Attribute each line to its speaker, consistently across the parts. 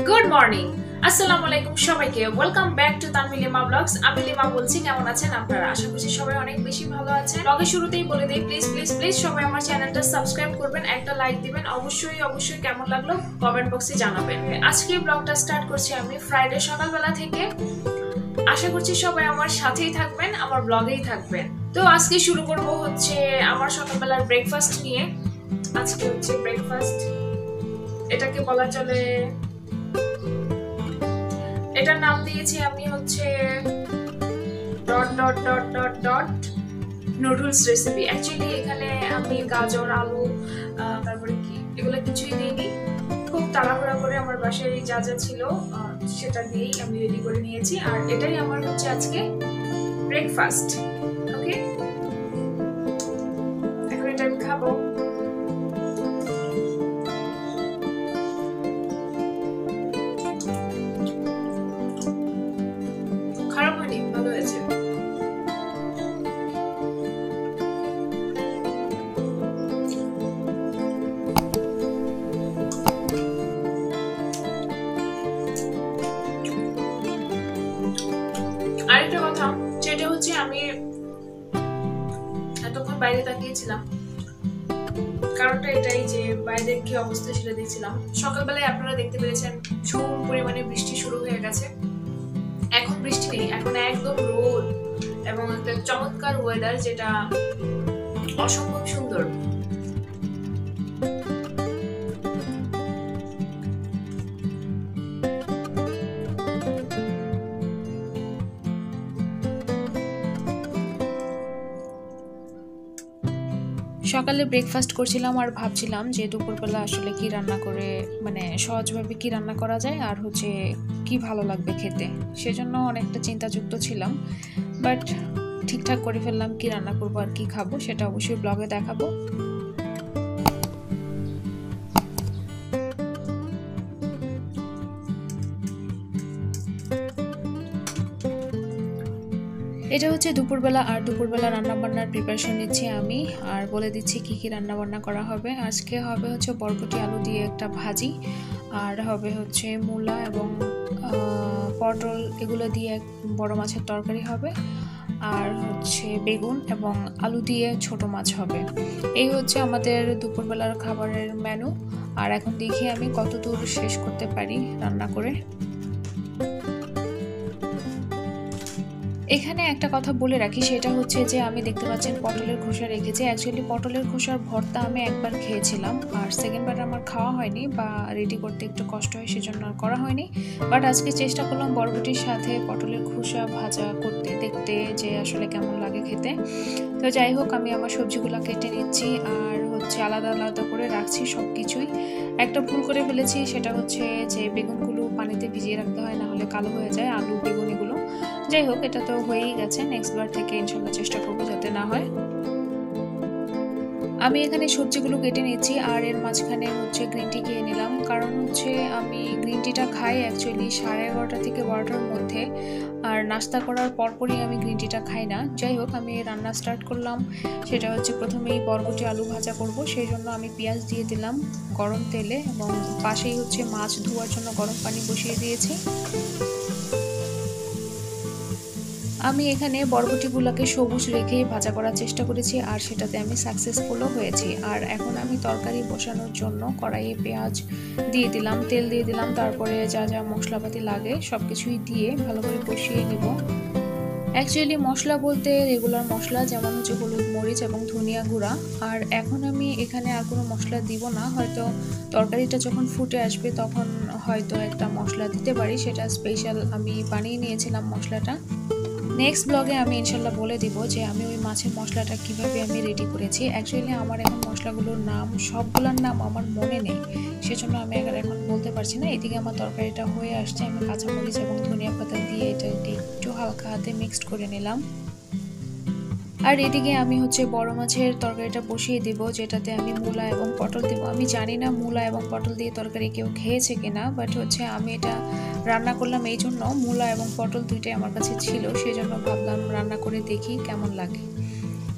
Speaker 1: Good morning, আসসালামু আলাইকুম সবাইকে। Welcome back to Tanmilima blogs. আমি লিমা বলছি। কেমন আছেন আপনারা? আশা করছি সবাই অনেক বেশি ভালো আছেন। ব্লগের শুরুতেই বলে দেই, প্লিজ প্লিজ প্লিজ সবাই আমার চ্যানেলটা সাবস্ক্রাইব করবেন, একটা লাইক দিবেন, অবশ্যই অবশ্যই কেমন লাগলো কমেন্ট বক্সে জানাবেন। আজকে ব্লগটা স্টার্ট করছি আমি ফ্রাইডে সকালবেলা থেকে। আশা করছি সবাই আমার সাথেই থাকবেন, আমার ব্লগেই থাকবেন। তো আজকে শুরু করব হচ্ছে আমার সকালবেলার ব্রেকফাস্ট নিয়ে। আজকে হচ্ছে ব্রেকফাস্ট, এটাকে বলা চলে, এটার নাম দিয়েছি আমি হচ্ছে dot dot dot dot dot noodles recipe. Actually এখানে আমি গাজর, আলু, তারপরে কি এগুলো কিছুই দিইনি। খুব তাড়াহুড়া করে আমার বাসায় যা যা ছিল সেটা দিয়েই আমি রেডি করে নিয়েছি। আর এটাই আমার হচ্ছে আজকে ব্রেকফাস্ট। ওকে, এখন এটা আমি খাবো। খারাপ হয়নি, ভালো হয়েছে। আরেকটা কথা, সেটা হচ্ছে আমি এতক্ষণ বাইরে তাকিয়েছিলাম, কারণটা এটাই যে বাইরের কি অবস্থা সেটা দেখছিলাম। সকালবেলায় আপনারা দেখতে পেরেছেন ঝুম পরিমাণে বৃষ্টি শুরু হয়ে গেছে। এখন বৃষ্টি নেই, এখন একদম রোদ এবং একটা চমৎকার ওয়েদার, যেটা অসম্ভব সুন্দর। সকালে ব্রেকফাস্ট করছিলাম আর ভাবছিলাম যে দুপুরবেলা আসলে কি রান্না করে, মানে সহজভাবে কি রান্না করা যায় আর হচ্ছে কি ভালো লাগবে খেতে। সেজন্য অনেকটা চিন্তাযুক্ত ছিলাম, বাট ঠিকঠাক করে ফেললাম কি রান্না করবো আর কি খাবো সেটা অবশ্যই ব্লগে দেখাবো। এটা হচ্ছে দুপুরবেলা, আর দুপুরবেলা রান্নাবান্নার প্রিপারেশন নিচ্ছি আমি, আর বলে দিচ্ছি কি কি রান্নাবান্না করা হবে। আজকে হবে হচ্ছে বরবটি আলু দিয়ে একটা ভাজি, আর হবে হচ্ছে মূলা এবং পটল এগুলো দিয়ে বড় মাছের তরকারি হবে, আর হচ্ছে বেগুন এবং আলু দিয়ে ছোট মাছ হবে। এই হচ্ছে আমাদের দুপুরবেলার খাবারের মেনু। আর এখন দেখি আমি কতদূর শেষ করতে পারি রান্না করে। এখানে একটা কথা বলে রাখি, সেটা হচ্ছে যে আমি দেখতে পাচ্ছেন পটলের খোসা রেখেছি। অ্যাকচুয়ালি পটলের খোসার ভর্তা আমি একবার খেয়েছিলাম, আর সেকেন্ডবার আমার খাওয়া হয়নি বা রেডি করতে একটু কষ্ট হয়, সেজন্য আর করা হয়নি। বাট আজকে চেষ্টা করলাম বরবটির সাথে পটলের খোসা ভাজা করতে, দেখতে যে আসলে কেমন লাগে খেতে। তো যাই হোক, আমি আমার সবজিগুলো কেটে নিচ্ছি আর হচ্ছে আলাদা আলাদা করে রাখছি সব কিছুই। একটা ভুল করে ফেলেছি, সেটা হচ্ছে যে বেগুনগুলো পানিতে ভিজিয়ে রাখতে হয়, না হলে কালো হয়ে যায় আলু বেগুন এগুলো। যাই হোক, এটা তো হয়েই গেছে, নেক্সট বার থেকে ইনশাল্লাহ চেষ্টা করবো যাতে না হয়। আমি এখানে সবজিগুলো কেটে নিচ্ছি আর এর মাঝখানে হচ্ছে গ্রিন টি খেয়ে নিলাম, কারণ হচ্ছে আমি গ্রিন টিটা খাই অ্যাকচুয়ালি 11:30 থেকে 12টার মধ্যে, আর নাস্তা করার পরপরই আমি গ্রিন টিটা খাই না। যাই হোক, আমি রান্না স্টার্ট করলাম। সেটা হচ্ছে প্রথমেই বরবটি আলু ভাজা করব, সেই জন্য আমি পেঁয়াজ দিয়ে দিলাম গরম তেলে, এবং পাশেই হচ্ছে মাছ ধোয়ার জন্য গরম পানি বসিয়ে দিয়েছি। আমি এখানে বরবটিগুলোকে সবুজ রেখে ভাজা করার চেষ্টা করেছি, আর সেটাতে আমি সাকসেসফুলও হয়েছি। আর এখন আমি তরকারি বসানোর জন্য কড়াইয়ে পেঁয়াজ দিয়ে দিলাম, তেল দিয়ে দিলাম, তারপরে যা যা মশলাপাতি লাগে সব কিছুই দিয়ে ভালো করে কষিয়ে নিব। অ্যাকচুয়ালি মশলা বলতে রেগুলার মশলা, যেমন হচ্ছে হলুদ, মরিচ এবং ধনিয়া গুঁড়া। আর এখন আমি এখানে আর কোনো মশলা দিব না, হয়তো তরকারিটা যখন ফুটে আসবে তখন হয়তো একটা মশলা দিতে পারি, সেটা স্পেশাল আমি বানিয়ে নিয়েছিলাম মশলাটা। নেক্সট ব্লগে আমি ইনশাল্লাহ বলে দিব যে আমি ওই মাছের মশলাটা কিভাবে আমি রেডি করেছি। অ্যাকচুয়ালি আমার এখন মশলাগুলোর নাম, সবগুলোর নাম আমার মনে নেই, সেজন্য আমি এখন বলতে পারছি না। এদিকে আমার তরকারিটা হয়ে আসছে, আমি কাঁচামরিচ এবং ধনিয়া পাতা দিয়ে এটা একটু হালকা হাতে মিক্সড করে নিলাম। আর এদিকে আমি হচ্ছে বড় মাছের তরকারিটা বসিয়ে দিব, যেটাতে আমি মূলা এবং পটল দেবো। আমি জানি না মূলা এবং পটল দিয়ে তরকারি কেউ খেয়েছে কিনা, বাট হচ্ছে আমি এটা রান্না করলাম এই জন্য, মূলা এবং পটল দুইটাই আমার কাছে ছিল, সেই জন্য ভাবলাম রান্না করে দেখি কেমন লাগে।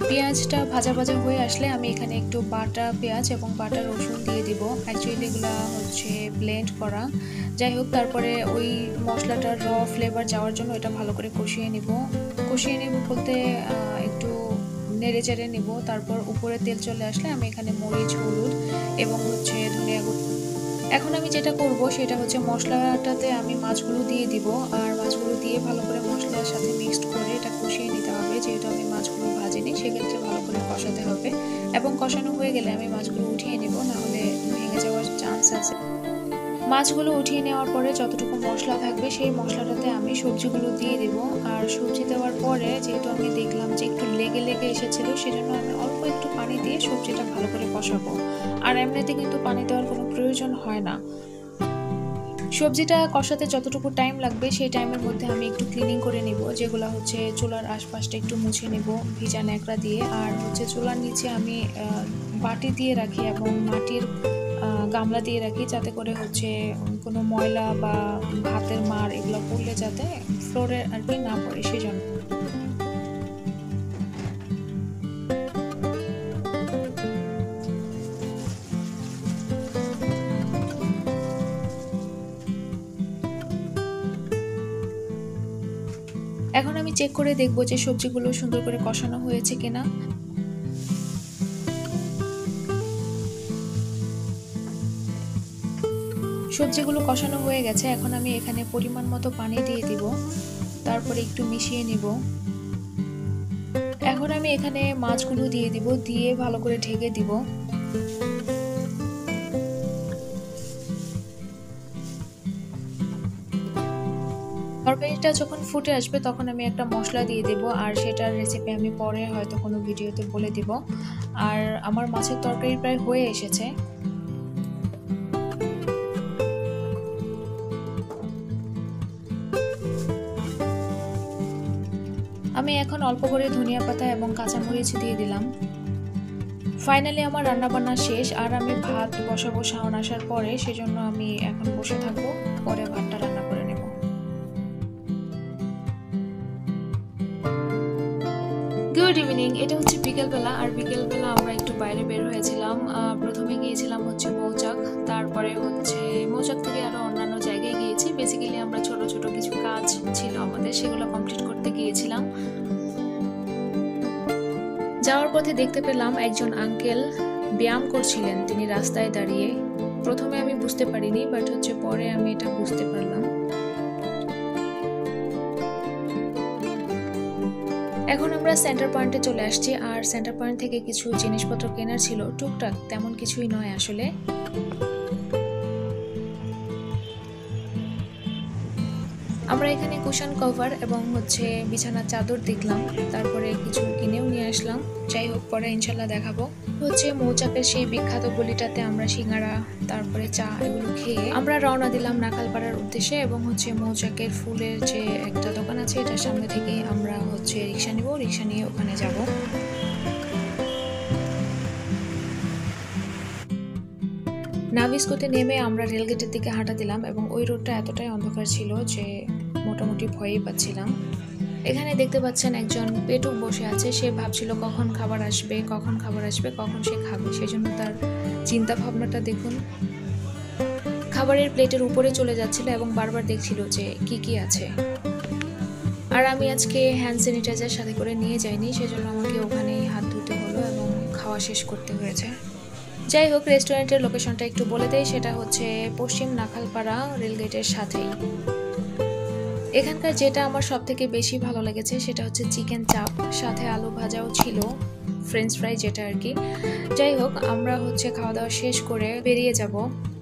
Speaker 1: পেঁয়াজটা ভাজা ভাজা হয়ে আসলে আমি এখানে একটু বাটা পেঁয়াজ এবং বাটা রসুন দিয়ে দিব। অ্যাকচুয়ালি এগুলো হচ্ছে ব্লেন্ড করা। যাই হোক, তারপরে ওই মশলাটার র ফ্লেভার যাওয়ার জন্য এটা ভালো করে কষিয়ে নিব বলতে একটু নেড়ে চেড়ে নিব। তারপর উপরে তেল চলে আসলে আমি এখানে মরিচ, হলুদ এবং হচ্ছে ধনিয়া গুঁড়ো। এখন আমি যেটা করব সেটা হচ্ছে মশলাটাতে আমি মাছগুলো দিয়ে দিব, আর মাছগুলো দিয়ে ভালো করে মশলার সাথে মিক্সড করে এটা কষিয়ে নিতে হবে। যেহেতু আমি মাছগুলো ভাজিনি সেক্ষেত্রে ভালো করে কষাতে হবে, এবং কষানো হয়ে গেলে আমি মাছগুলো উঠিয়ে নিব, নাহলে ভেঙে যাওয়ার চান্স আছে। মাছগুলো উঠিয়ে নেওয়ার পরে যতটুকু মশলা থাকবে সেই মশলাটাতে আমি সবজিগুলো দিয়ে দেব। আর সবজি দেওয়ার পরে যেহেতু আমি দেখলাম যে একটু লেগে লেগে এসেছিল, সেজন্য আমি অল্প একটু পানি দিয়ে সবজিটা ভালো করে কষাবো। আর এমনিতে কিন্তু পানি দেওয়ার কোনো প্রয়োজন হয় না। সবজিটা কষাতে যতটুকু টাইম লাগবে সেই টাইমের মধ্যে আমি একটু ক্লিনিং করে নিব, যেগুলো হচ্ছে চুলার আশপাশটা একটু মুছে নেব ভিজা ন্যাকড়া দিয়ে। আর হচ্ছে চুলার নিচে আমি বাটি দিয়ে রাখি এবং মাটির গামলা দিয়ে রাখি, যাতে করে হচ্ছে কোনো ময়লা বা ভাতের মার এগুলো পড়লে যাতে ফ্লোরে আর কি না পড়ে সেজন্য। এখন আমি চেক করে দেখব যে সবজিগুলো সুন্দর করে কষানো হয়েছে কিনা। সবজিগুলো কষানো হয়ে গেছে। এখন আমি এখানে পরিমাণ মতো পানি দিয়ে দিব, তারপরে একটু মিশিয়ে নিব। এখন আমি এখানে মাছগুলো দিয়ে দিব, দিয়ে ভালো করে ঢেকে দিব। তরকারিটা যখন ফুটে আসবে তখন আমি একটা মশলা দিয়ে দেব, আর সেটার রেসিপি আমি পরে হয়তো কোনো ভিডিওতে বলে দিব। আর আমার মাছের তরকারি প্রায় হয়ে এসেছে। আমি এখন অল্প করে ধনিয়া পাতা এবং কাঁচামরিচ দিয়ে দিলাম। ফাইনালি আমার রান্নাবান্না শেষ, আর আমি ভাত বসাবো শাওন আসার পরে, সেজন্য আমি এখন বসে থাকবো, পরে ভাতটা রান্না করে নেব। গুড ইভিনিং, এটা হচ্ছে বিকেলবেলা। আর বিকেলবেলা আমরা একটু বাইরে বের হয়েছিলাম। প্রথমে গিয়েছিলাম হচ্ছে মৌচাক, তারপরে হচ্ছে মৌচাক থেকে আরো অন্যান্য জায়গায় গিয়েছি। বেসিক্যালি আমরা ছোট ছোট কিছু কাজ ছিল আমাদের, সেগুলো কমপ্লিট করতে গিয়েছিলাম। যাওয়ার পথে দেখতে পেলাম একজন আঙ্কেল ব্যায়াম করছিলেন, তিনি রাস্তায় দাঁড়িয়ে। প্রথমে আমি বুঝতে পারিনি, বাট হচ্ছে পরে আমি এটা বুঝতে পারলাম। এখন আমরা সেন্টার পয়েন্টে চলে আসছি, আর সেন্টার পয়েন্ট থেকে কিছু জিনিসপত্র কেনার ছিল, টুকটাক, তেমন কিছুই নয় আসলে। আমরা এখানে কুশন কভার এবং হচ্ছে বিছানার চাদর দেখলাম, তারপরে কিছু কিনেও নিয়ে আসলাম। যাই হোক, পরে ইনশাল্লাহ দেখাবো। হচ্ছে মৌচাকের সেই বিখ্যাত গলিটাতে আমরা সিঙ্গারা, তারপরে চা এগুলো খেয়ে আমরা রওনা দিলাম নাকালপাড়ার উদ্দেশ্যে। এবং হচ্ছে মৌচাকের ফুলের যে একটা দোকান আছে, এটার সামনে থেকে আমরা হচ্ছে রিক্সা নিব, রিক্সা নিয়ে ওখানে যাব। নাভিস্কোতে নেমে আমরা রেলগেটের দিকে হাঁটা দিলাম, এবং ওই রোডটা এতটাই অন্ধকার ছিল যে মোটামুটি ভয়ই পাচ্ছিলাম। এখানে দেখতে পাচ্ছেন একজন পেটুক বসে আছে, সে ভাবছিল কখন খাবার আসবে, কখন সে খাবে, সেজন্য তার চিন্তা ভাবনাটা দেখুন। খাবারের প্লেটের উপরে চলে যাচ্ছিল এবং বারবার দেখছিল যে কি কি আছে। আর আমি আজকে হ্যান্ড স্যানিটাইজার সাথে করে নিয়ে যাইনি, সেজন্য আমাকে ওখানেই হাত ধুতে হলো এবং খাওয়া শেষ করতে হয়েছে। যাই হোক, রেস্টুরেন্টের লোকেশনটা একটু বলে দেই, সেটা হচ্ছে পশ্চিম নাখালপাড়া রেলগেটের সাথেই। এখানকার যেটা আমার সব থেকে বেশি ভালো লেগেছে সেটা হচ্ছে চিকেন চাপ, সাথে আলু ভাজাও ছিল, ফ্রেঞ্চ ফ্রাই যেটা আর কি। যাই হোক, আমরা হচ্ছে খাওয়া দাওয়া শেষ করে বেরিয়ে যাব।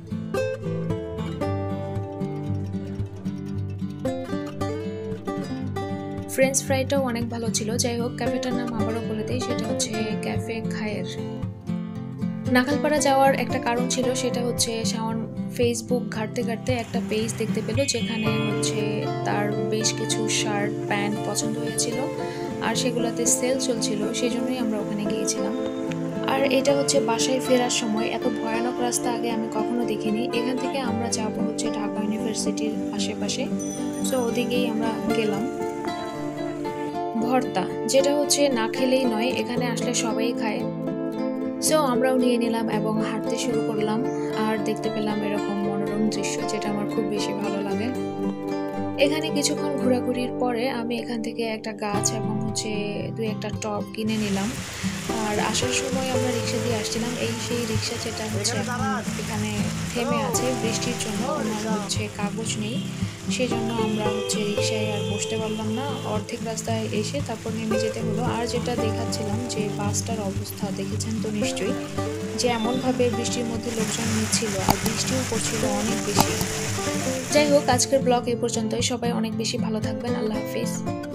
Speaker 1: ফ্রেঞ্চ ফ্রাইটাও অনেক ভালো ছিল। যাই হোক, ক্যাফেটার নাম আবারও বলে দেই, সেটা হচ্ছে ক্যাফে খায়ের। নাখালপাড়া যাওয়ার একটা কারণ ছিল, সেটা হচ্ছে শাওন ফেসবুক ঘাঁটতে ঘাঁটতে একটা পেজ দেখতে পেল, যেখানে হচ্ছে তার বেশ কিছু শার্ট প্যান্ট পছন্দ হয়েছিল, আর সেগুলোতে সেল চলছিল, সেই জন্যই আমরা ওখানে গিয়েছিলাম। আর এটা হচ্ছে বাসায় ফেরার সময়। এত ভয়ানক রাস্তা আগে আমি কখনো দেখিনি। এখান থেকে আমরা যাব হচ্ছে ঢাকা ইউনিভার্সিটির আশেপাশে, সো ওদিকেই আমরা গেলাম। ভর্তা, যেটা হচ্ছে না খেলেই নয়, এখানে আসলে সবাই খায়। সো আমরাও নিয়ে নিলাম এবং হাঁটতে শুরু করলাম আর দেখতে পেলাম এরকম মনোরম দৃশ্য, যেটা আমার খুব বেশি ভালো লাগে। এখানে কিছুক্ষণ ঘোরাঘুরির পরে আমি এখান থেকে একটা গাছ এবং হচ্ছে দুই একটা টব কিনে নিলাম। আর আসার সময় আমরা রিক্সা দিয়ে আসছিলাম, এই সেই রিক্সা যেটা হচ্ছে এখন এখানে থেমে আছে বৃষ্টির জন্য, ওনার হচ্ছে কাগজ নেই, সেই জন্য আমরা হচ্ছে রিক্সায় আর বসতে পারলাম না। অর্ধেক রাস্তায় এসে তারপর নেমে যেতে হলো। আর যেটা দেখাচ্ছিলাম যে বাসটার অবস্থা দেখেছেন তো নিশ্চয়ই, যে এমনভাবে বৃষ্টির মধ্যে লোকজন নিচ্ছিল আর বৃষ্টিও পড়ছিল অনেক বেশি। যাই হোক, আজকের ব্লগ এই পর্যন্তই। সবাই অনেক বেশি ভালো থাকবেন। আল্লাহ হাফিজ।